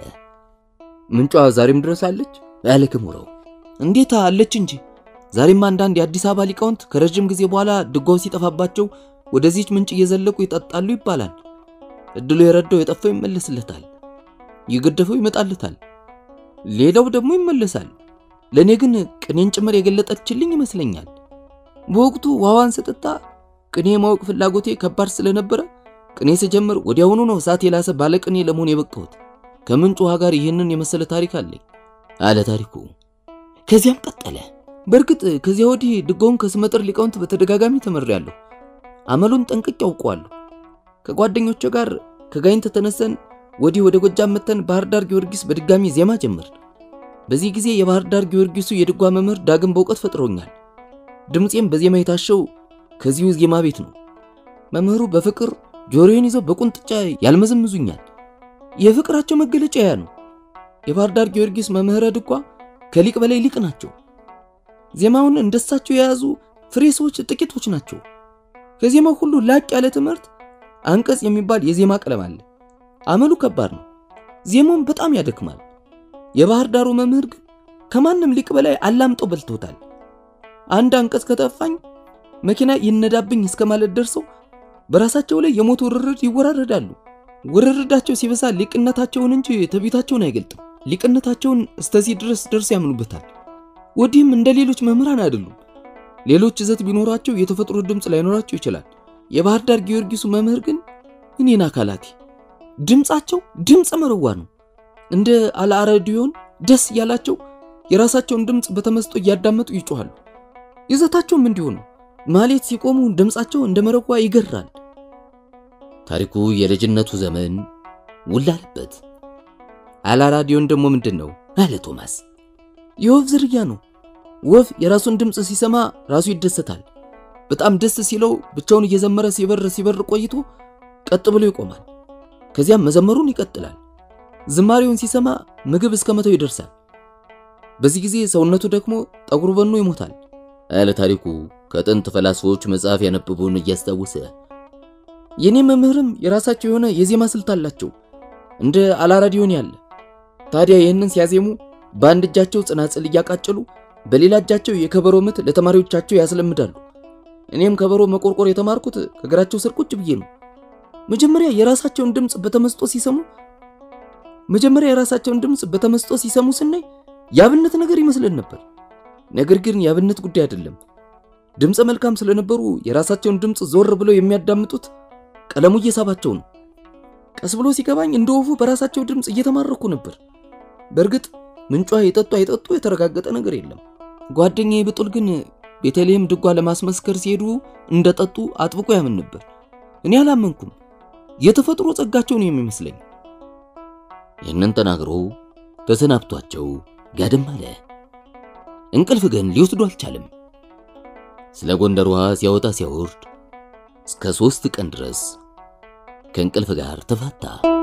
ምንጯ ዛሬም ድረስ አለች አለ ክሙራው እንዴት አለች እንጂ ዛሬም አንዳንድ የአዲስ አበባ ሊቃውንት ከረጅም ጊዜ በኋላ ድጓው ሲጠፋባቸው ወደዚች ምንጭ እየዘለቁ ይጣጣሉ ይባላል እድሉ የረዳው የጠፋው ይመለስለታል ይገደፈው ይመጣልታል ሌላው ደግሞ ይመለሳል ለኔ ግን ቅኔን ጭምር የገለጠችልኝ ይመስለኛል በወቅቱ ዋዋን ሰጠጣ ቅኔ ማወቅ ፍላጎቴ ከባድ ስለነበረ ቅኔ ሲጀምር ወዲያውኑ ነው ሳት የላሰ ባለቅኔ ለመሆን የበቃሁት ከምንጩ ውሃ ጋር ይሄንን የመሰለ ታሪክ አለኝ አለ ታሪኩ ከዚያም ቀጠለ በርግጥ ከዚያ ወዲህ ድጓውን ከስመጥር ሊቃውንት በተደጋጋሚ ተመሪያለሁ አመሉን ጠንቅቄ አውቀዋለሁ ከጓደኞቼ ጋር ከጋይንት ተነሰን ወዲህ ወደ ጎጃም መተን ባህር ዳር ጊዮርጊስ በድጋሚ ዜማ ጀመር በዚህ ጊዜ የባህር ዳር ጊዮርጊሱ የድጓ መምህር ዳግም በእውቀት ፈጥሮኛል ድምጼም በዜማ የታሸው ከዚሁ ዜማ ቤት ነው መምህሩ በፍቅር ጆሮዬን ይዘው በቁንጥጫ ያልመዘምዙኛል የፍቅራቸው መገለጫ ያ ነው የባህር ዳር ጊዮርጊስ መምህር ድጓ ከሊቅ በላይ ሊቅ ናቸው ዜማውን እንደሳቸው የያዙ ፍሬ ሰዎች ጥቂቶች ናቸው ከዜማው ሁሉ ላቅ ያለ ትምህርት አንቀጽ የሚባል የዜማ ቀለም አለ አመሉ ከባድ ነው ዜማውን በጣም ያደክማል የባህር ዳሩ መምህር ግን ከማንም ሊቅ በላይ አላምጦ በልቶታል አንድ አንቀጽ ከተፋኝ መኪና ይነዳብኝ እስከማለት ደርሰው በራሳቸው ላይ የሞት ውርርድ ይወራረዳሉ ውርርዳቸው ሲበዛ ሊቅነታቸውን እንጂ ተቢታቸውን አይገልጥም ሊቅነታቸውን እስተዚህ ድረስ ደርስ ያምኑበታል ወዲህም እንደሌሎች መምህራን አይደሉም ሌሎች ይዘት ቢኖራቸው የተፈጥሮ ድምጽ ላይኖራቸው ይችላል የባህር ዳር ጊዮርጊሱ መምህር ግን እኔና አካላቲ ድምጻቸው ድምጽ መረዋ ነው እንደ አልአረዲዮን ደስ ያላቸው የራሳቸውን ድምጽ በተመስጦ ያዳመጡ ይጮሃሉ ይዘታቸውም እንዲሆኑ ማለት ሲቆሙ ድምጻቸው እንደ መረዋ ይገራል ታሪኩ የልጅነቱ ዘመን ውላለበት አልአረዲዮን ደግሞ ምንድነው አለ ቶማስ የወፍ ዝርያ ነው ወፍ የራሱን ድምጽ ሲሰማ ራሱ ይደሰታል በጣም ደስ ሲለው ብቻውን እየዘመረ ሲበር ቆይቶ ቀጥ ብሎ ይቆማል ከዚያም መዘመሩን ይቀጥላል ዝማሬውን ሲሰማ ምግብ እስከመተው ይደርሳል በዚህ ጊዜ ሰውነቱ ደግሞ ጠጉሩ በኖ ይሞታል አለ ታሪኩ ከጥንት ፈላስፎች መጽሐፍ ያነብቡን እያስታወሰ የኔ መምህርም የራሳቸው የሆነ የዜማ ስልት አላቸው እንደ አልአረዲዮን ያለ ታዲያ ይሄንን ሲያዜሙ በአንድ እጃቸው ጽናጽል ያቃጨሉ በሌላ እጃቸው የከበሮ ምት ለተማሪዎቻቸው ያስለምዳሉ እኔም ከበሮ መቆርቆር የተማርኩት ከግራቸው ስር ቁጭ ብዬ ነው መጀመሪያ የራሳቸውን ድምጽ በተመስጦ ሲሰሙ ስናይ ያብነት ነገር ይመስለን ነበር ነገር ግን ያብነት ጉዳይ አይደለም ድምጽ መልካም ስለነበሩ የራሳቸውን ድምጽ ዞር ብለው የሚያዳምጡት ቀለሙ እየሳባቸው ነው ቀስ ብሎ ሲገባኝ እንደወፉ በራሳቸው ድምጽ እየተማረኩ ነበር በርግጥ ምንጯ አይጠጡ የተረጋገጠ ነገር የለም ጓደኛዬ ብጡል ግን ቤተልሔም ድጓ ለማስመስከር ሲሄዱ እንደጠጡ አጥብቆ ያምን ነበር እኔ አላመንኩም። የተፈጥሮ ጸጋቸው ነው የሚመስለኝ። ይህንን ተናግሮ ተሰናብቷቸው ጋደም አለ። እንቅልፍ ግን ሊወስዱ አልቻለም። ስለ ጎንደር ውሃ ሲያወጣ ሲያወርድ እስከ 3 ቀን ድረስ ከእንቅልፍ ጋር ተፋታ።